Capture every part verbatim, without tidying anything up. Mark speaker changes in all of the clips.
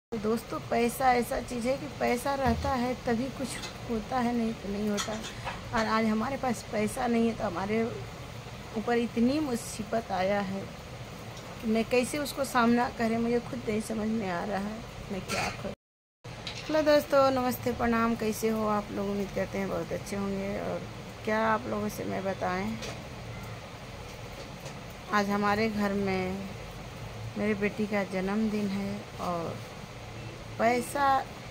Speaker 1: तो दोस्तों, पैसा ऐसा चीज़ है कि पैसा रहता है तभी कुछ होता है, नहीं तो नहीं होता। और आज हमारे पास पैसा नहीं है तो हमारे ऊपर इतनी मुसीबत आया है कि मैं कैसे उसको सामना करें, मुझे खुद नहीं समझ में आ रहा है मैं क्या करूं। हेलो दोस्तों, नमस्ते, प्रणाम। कैसे हो आप लोग? उम्मीद करते हैं बहुत अच्छे होंगे। और क्या आप लोगों से मैं बताएं, आज हमारे घर में मेरी बेटी का जन्मदिन है और पैसा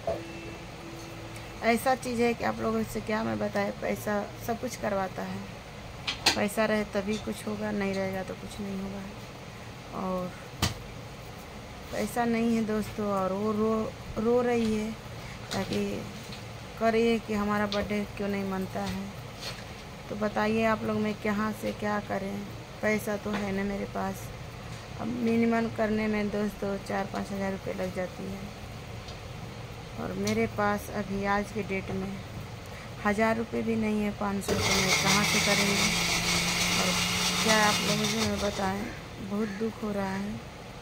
Speaker 1: ऐसा चीज़ है कि आप लोगों से क्या मैं बताएं, पैसा सब कुछ करवाता है। पैसा रहे तभी कुछ होगा, नहीं रहेगा तो कुछ नहीं होगा। और पैसा नहीं है दोस्तों, और वो रो रो रही है ताकि करिए कि हमारा बर्थडे क्यों नहीं मनता है। तो बताइए आप लोग, मैं कहाँ से क्या करें? पैसा तो है ना मेरे पास। अब मिनिमम करने में दोस्तों चार पाँच हज़ार रुपये लग जाती है, और मेरे पास अभी आज के डेट में हज़ार रुपये भी नहीं है। पाँच सौ रुपये में कहाँ से करेंगे? और क्या आप लोग मुझे बताएं, बहुत दुख हो रहा है,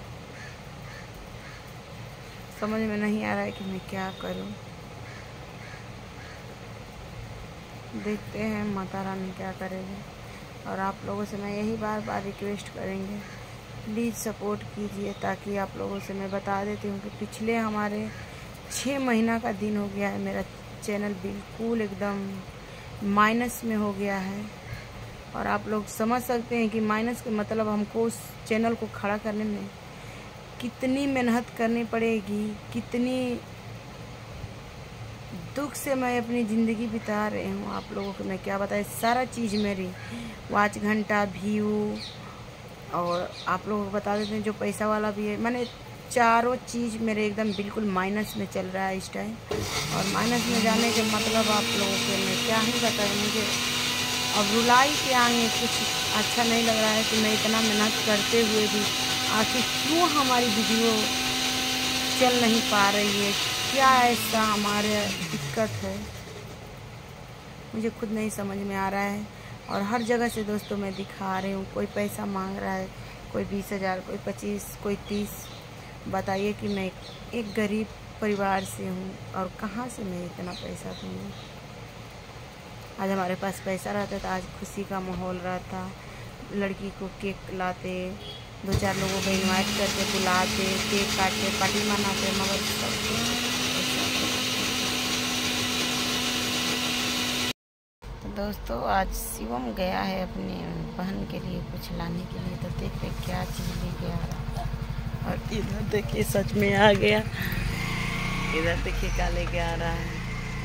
Speaker 1: समझ में नहीं आ रहा है कि मैं क्या करूं। देखते हैं माता रानी क्या करेगी। और आप लोगों से मैं यही बार बार रिक्वेस्ट करेंगे, प्लीज़ सपोर्ट कीजिए, ताकि आप लोगों से मैं बता देती हूँ कि पिछले हमारे छः महीना का दिन हो गया है, मेरा चैनल बिल्कुल एकदम माइनस में हो गया है। और आप लोग समझ सकते हैं कि माइनस का मतलब हमको उस चैनल को खड़ा करने में कितनी मेहनत करनी पड़ेगी, कितनी दुख से मैं अपनी ज़िंदगी बिता रही हूँ। आप लोगों को मैं क्या बताएं, सारा चीज़ मेरी वाच घंटा व्यू, और आप लोगों को बता देते हैं जो पैसा वाला भी है, मैंने चारों चीज़ मेरे एकदम बिल्कुल माइनस में चल रहा है इस टाइम। और माइनस में जाने के मतलब आप लोगों को मैं क्या ही बताऊँ, मुझे अब रुलाई के आगे कुछ अच्छा नहीं लग रहा है कि मैं इतना मेहनत करते हुए भी आखिर क्यों हमारी वीडियो चल नहीं पा रही है। क्या ऐसा हमारे दिक्कत है, मुझे खुद नहीं समझ में आ रहा है। और हर जगह से दोस्तों मैं दिखा रही हूँ, कोई पैसा मांग रहा है, कोई बीस हज़ार, कोई पच्चीस, कोई तीस। बताइए कि मैं एक गरीब परिवार से हूँ और कहाँ से मैं इतना पैसा दूँगी। आज हमारे पास पैसा रहता तो आज खुशी का माहौल रहता, लड़की को केक लाते, दो चार लोगों को इनवाइट करके बुलाते, केक काटते, पार्टी मनाते, मगर सब तो दोस्तों, आज शिवम गया है अपनी बहन के लिए कुछ लाने के लिए। तो देखते क्या चीज़ लेके आ रहा है। और इधर देखिए, सच में आ गया। इधर देखिए क्या लेके आ रहा है।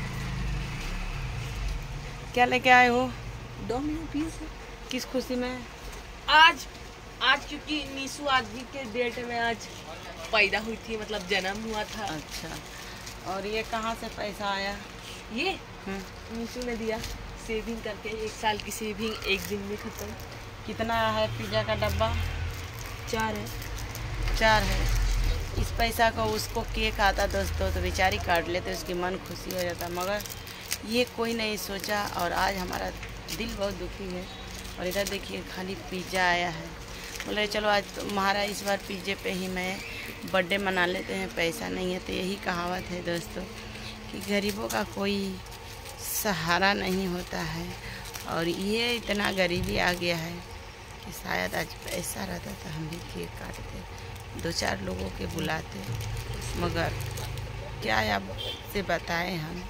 Speaker 1: क्या लेके आए हो?
Speaker 2: Domino pizza.
Speaker 1: किस खुशी में?
Speaker 2: आज आज क्योंकि नीसू आज के डेट में आज पैदा हुई थी, मतलब जन्म हुआ था।
Speaker 1: अच्छा, और ये कहाँ से पैसा आया?
Speaker 2: ये नीसू ने दिया सेविंग करके, एक साल की सेविंग एक दिन में खत्म।
Speaker 1: कितना है पिज़्ज़ा का डब्बा?
Speaker 2: चार है।
Speaker 1: चार है। इस पैसा को उसको केक आता दोस्तों तो बेचारी काट लेते, उसकी मन खुशी हो जाता, मगर ये कोई नहीं सोचा। और आज हमारा दिल बहुत दुखी है। और इधर देखिए खाली पिज़्ज़ा आया है। बोले चलो आज तुम्हारा इस बार पिज़्ज़े पे ही मैं बर्थडे मना लेते हैं, पैसा नहीं है। तो यही कहावत है दोस्तों कि गरीबों का कोई सहारा नहीं होता है। और ये इतना गरीबी आ गया है कि शायद आज पैसा रहता तो हम भी केक काटते, दो चार लोगों के बुलाते, मगर क्या आप से बताएं हम।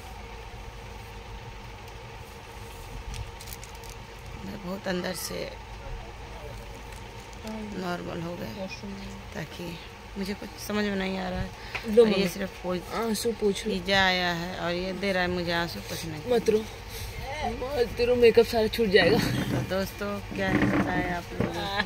Speaker 1: मैं बहुत अंदर से नॉर्मल हो गए, ताकि मुझे कुछ समझ में नहीं आ रहा है। और ये सिर्फ
Speaker 2: आंसू पूछ
Speaker 1: पिज़्ज़ा आया है और ये दे रहा है मुझे आंसू पूछने के।
Speaker 2: मत रो, तेरा मेकअप सारा छूट जाएगा।
Speaker 1: तो दोस्तों क्या है बताएं आप लोगों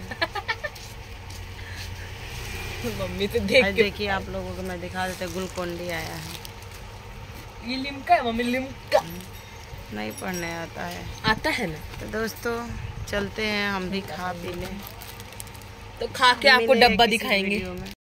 Speaker 1: को।
Speaker 2: मम्मी तो देख के
Speaker 1: देखिए आप लोगों को मैं दिखा देते, ग्लूकोन-डी आया है।
Speaker 2: ये लिम्का है मम्मी, लिम्का।
Speaker 1: नहीं पढ़ने आता है।
Speaker 2: आता है ना।
Speaker 1: तो दोस्तों चलते हैं, हम भी खा पी लें।
Speaker 2: तो खा के आपको डब्बा दिखाएंगे।